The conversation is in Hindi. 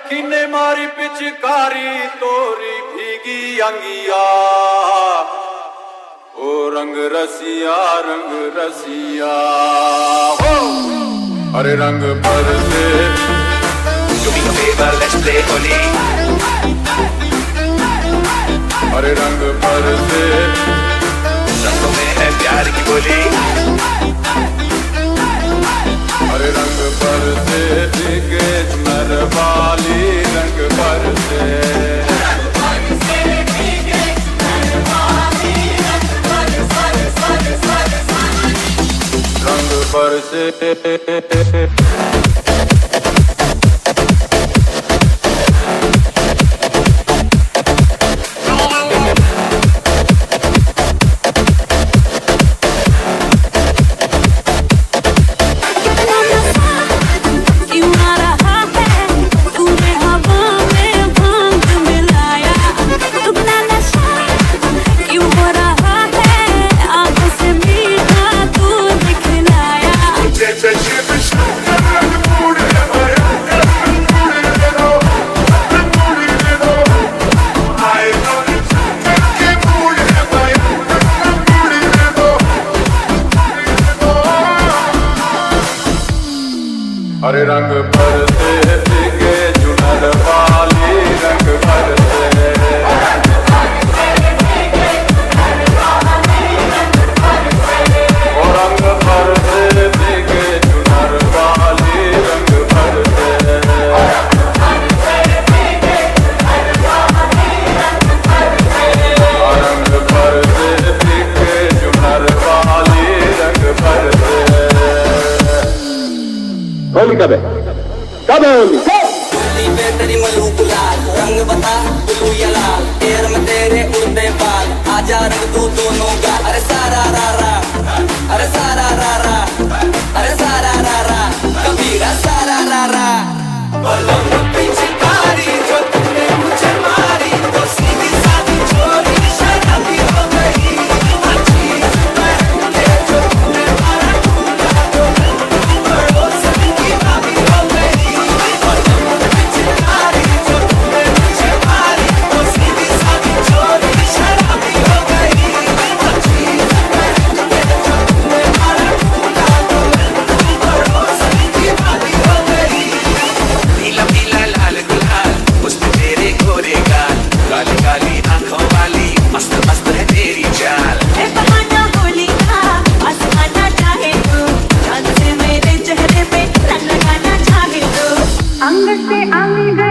किने मारी पिचकारी तोरी भीगी अंगिया। ओ रंग रसिया हो अरे रंग पर से Do me a favor, let's play Holi. अरे रंग पर से रंगों में है प्यार की बोली। अरे रंग पर से भीगे नर वाली रंग पर से रंग पर से अरे रंग पर से भीगे चुनर वाली रंग पर से और रंग पर से भीगे चुनर वाली रंग पर से रंग पर से भीगे चुनर वाली रंग पर से। होली कब है होली? होली पे तेरी मलू गुलाल रंग बता ब्लू या लाल पैर में तेरे उड़ते बाल आजा रंग तू दोनों गाल। अरे सारा रा रा अरे सारा रा रा अरे सारा रा रा कबीरा सारा रा रा। पिचकारी जो तुमने मुझे मारी तो सीधी सादी छोरी शराबी हो गई। चीज पहन के जो तुमने मारा ढूंढा तो पड़ोसन की भाभी हो गई। पिचकारी जो तुमने मुझे मारी तो सीधी सादी छोरी शराबी हो गई। चीज पहन के जो तुमने मारा ढूंढा तो पड़ोसन की भाभी हो गई। पीला पीला लाल गुलाल उसमें तेरे गोरे गाल काली काली आंखों वाली मस्त मस्त है तेरी चाल। है बहाना होली का आसमाना चाहे तो चांद से मेरे चेहरे पे रंग लगाना चाहे तो अंग से अंग